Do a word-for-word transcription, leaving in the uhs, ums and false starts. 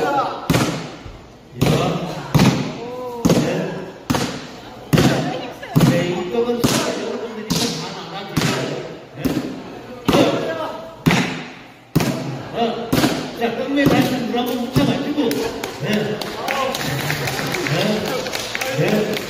네, 이 떡은 여러분들이 좀 안 알아주세요. 네. 자, 깡매 다시 물 한번 묻혀가지고. 네. 네. 네.